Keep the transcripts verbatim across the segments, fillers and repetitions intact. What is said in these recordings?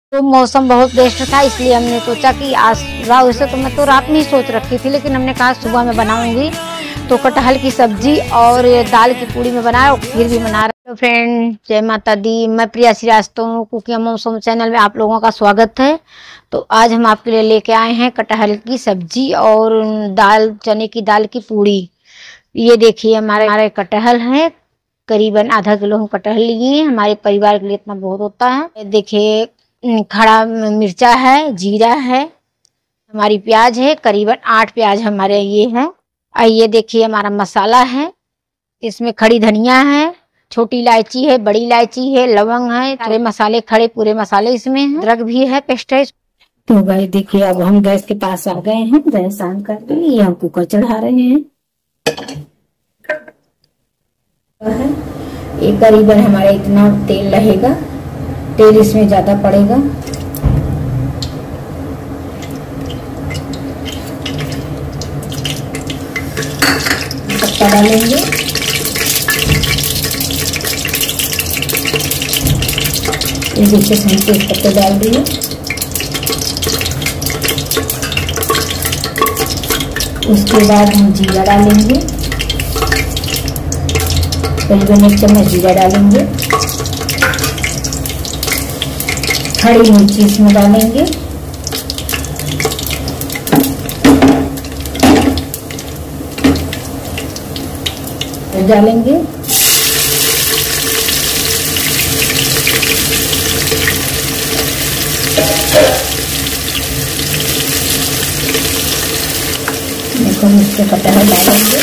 तो मौसम बहुत बेस्ट था, इसलिए हमने सोचा कि आज वैसे तो मैं तो रात में ही सोच रखी थी, लेकिन हमने कहा सुबह में बनाऊंगी। तो कटहल की सब्जी और दाल की पूड़ी में बनाया और खीर भी बना रहे। तो फ्रेंड, जय माता दी। मैं प्रिया श्रीवास्तव, कुकिंग मौसम चैनल में आप लोगों का स्वागत है। तो आज हम आपके लिए लेके आए हैं कटहल की सब्जी और दाल, चने की दाल की पूड़ी। ये देखिए हमारे हमारे कटहल है, करीबन आधा किलो हम कटहल लिए। हमारे परिवार के लिए इतना बहुत होता है। देखिए खड़ा मिर्चा है, जीरा है, हमारी प्याज है, करीबन आठ प्याज हमारे ये है। और ये देखिए हमारा मसाला है, इसमें खड़ी धनिया है, छोटी इलायची है, बड़ी इलायची है, लवंग है, सारे मसाले खड़े पूरे मसाले इसमें हैं। अदरक भी है, पेस्ट है। तो भाई देखिए अब हम गैस के पास आ गए हैं, गैस ऑन करके ये हम कुकर चढ़ा रहे हैं। ये करीबन हमारा इतना तेल रहेगा, तेल इसमें ज्यादा पड़ेगा। पत्ता डालेंगे, ये देखिए हम तेज पत्ते डाल दिए। उसके बाद हम जीरा डालेंगे, करीबन एक चम्मच जीरा डालेंगे। खड़ी मिर्ची इसमें डालेंगे, डालेंगे देखो इसके कटहल डालेंगे।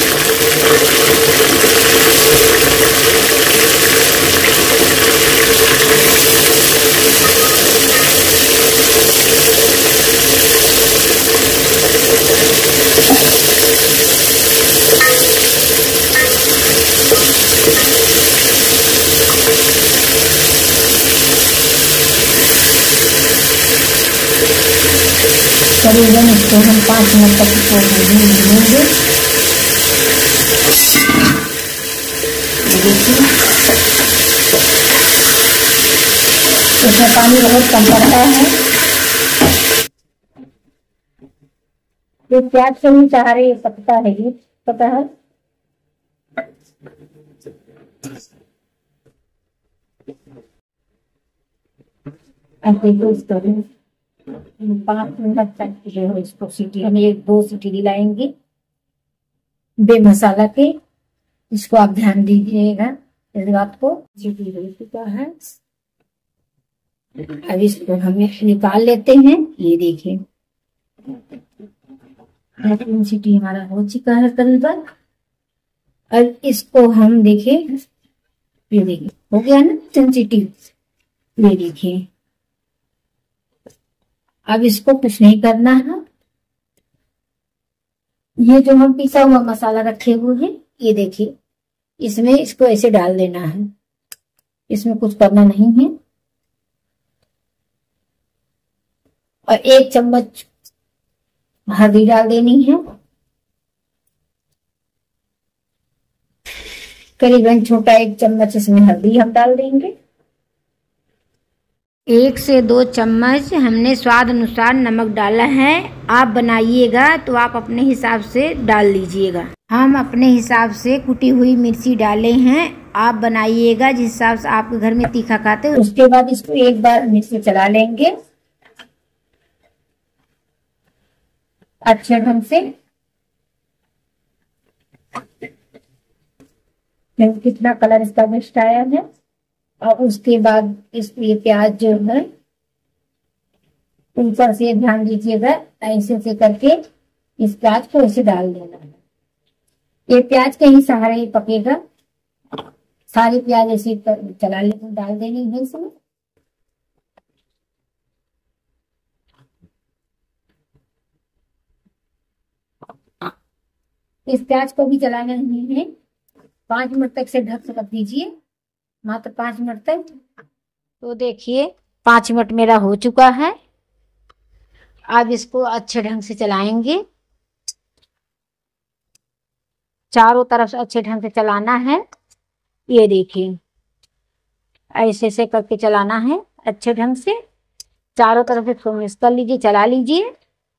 करीबन इसको हम पाँच मिनट तक इसको भूनेंगे। इसमें पानी बहुत कम पड़ता है। ये प्याज से ही चाह रही पकता है, ये पता है। ऐसे तो इसको पाँच मिनट तक जो है इसको सीटी हम एक दो सीटी दिलाएंगे बेमसाला के। इसको आप ध्यान दीजिएगा इस बात को। सीटी हो चुका है, अब इसको हम निकाल लेते हैं। ये देखिए तीन सीटी हमारा हो चुका है करीबन। और इसको हम देखिए, ये देखिए हो गया ना तीन सीटी। ये देखिए अब इसको कुछ नहीं करना है। ये जो हम पिसा हुआ मसाला रखे हुए हैं, ये देखिए इसमें इसको ऐसे डाल देना है, इसमें कुछ करना नहीं है। और एक चम्मच हल्दी डाल देनी है, करीबन छोटा एक चम्मच इसमें हल्दी हम डाल देंगे। एक से दो चम्मच हमने स्वाद अनुसार नमक डाला है। आप बनाइएगा तो आप अपने हिसाब से डाल लीजिएगा। हम अपने हिसाब से कुटी हुई मिर्ची डाले हैं, आप बनाइएगा जिस हिसाब से आपके घर में तीखा खाते हैं। उसके बाद इसको एक बार मिर्ची चला लेंगे अच्छे ढंग से। कितना कलर इसका बेस्ट आया है। और उसके बाद इस ये प्याज जो है ऊपर से ध्यान दीजिएगा, ऐसे से करके इस प्याज को ऐसे डाल देना है। ये प्याज के ही सहारे ही पकेगा। सारी प्याज ऐसे चला ले डाल देनी है इसमें। इस प्याज को भी चलाना नहीं है, पांच मिनट तक से ढक कर दीजिए, मात्र पांच मिनट तक। तो देखिए पांच मिनट मेरा हो चुका है। अब इसको अच्छे ढंग से चलाएंगे, चारों तरफ से अच्छे ढंग से चलाना है। ये देखिए ऐसे ऐसे करके चलाना है अच्छे ढंग से। चारों तरफ इसको मिक्स कर लीजिए, चला लीजिए।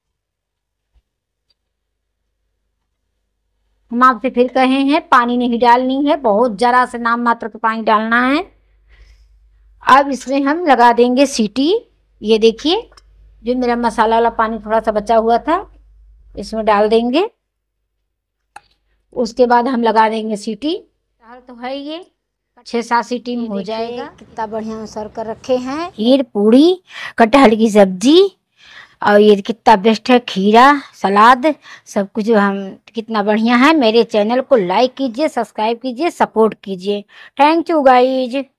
हम आपसे फिर कहे हैं पानी नहीं डालनी है, बहुत जरा से नाम मात्र का पानी डालना है। अब इसमें हम लगा देंगे सीटी। ये देखिए जो मेरा मसाला वाला पानी थोड़ा सा बचा हुआ था इसमें डाल देंगे। उसके बाद हम लगा देंगे सीटी। कटहल तो है ये छः सात सीटी में हो जाएगा। कितना बढ़िया सर्व कर रखे हैं, खीर पूड़ी कटहल की सब्जी, और ये कितना बेस्ट है, खीरा सलाद सब कुछ हम कितना बढ़िया है। मेरे चैनल को लाइक कीजिए, सब्सक्राइब कीजिए, सपोर्ट कीजिए। Thank you guys.